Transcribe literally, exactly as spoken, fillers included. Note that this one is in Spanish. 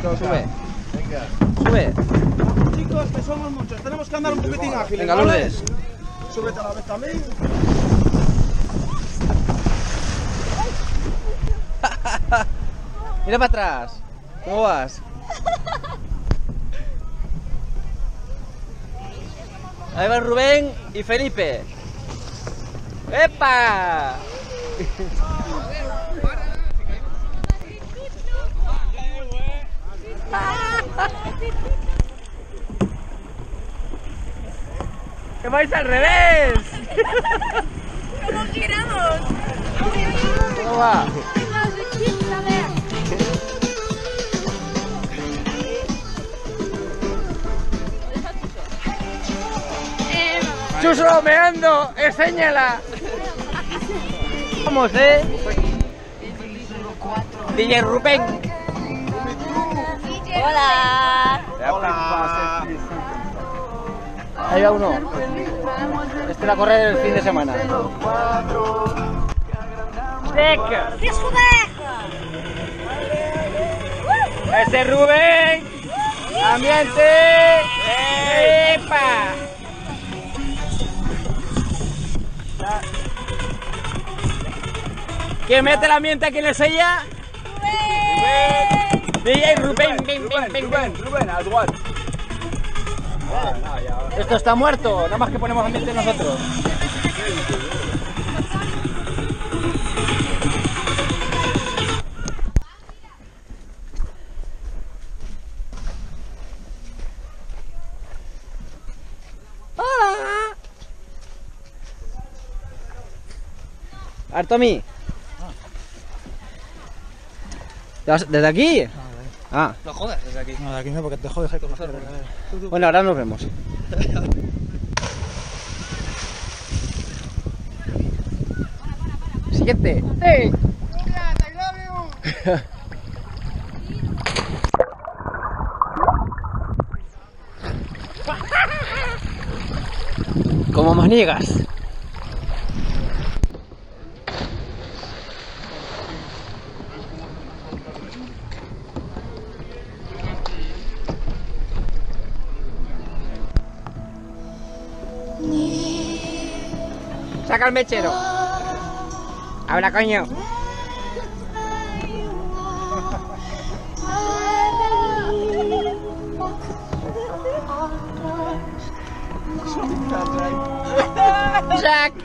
Sube. Venga. Sube. Chicos, que somos muchos, tenemos que andar un poquitín ágiles. Venga, Lourdes. Súbete a la vez también. Mira para atrás. ¿Cómo vas? Ahí van Rubén y Felipe. ¡Epa! ¡Que vais al revés! ¿Cómo giramos? ¿Cómo va? ¡Chuso, me ando! ¡Enséñala! Vamos, ¿eh? D J Rubén. Hola. Hola. Ahí va uno. Este va a correr el fin de semana. ¡Seca! ¿Qué es Rubén? ¡Ese es Rubén! ¡Ambiente! ¡Epa! ¿Quién mete el ambiente aquí en el sella? ¡Rubén! D J Rubén, ven, ven, ven, ven. Rubén, al igual. Esto está muerto, nada más que ponemos ambiente nosotros. ¡Hola! Artomi. ¿Desde aquí? Ah. No jodas desde aquí. No, de aquí no, porque te jodes ahí con nosotros. Bueno, ahora nos vemos. Siguiente. ¡Hey! Como maniegas. Saca el mechero. Habla, coño. Jack.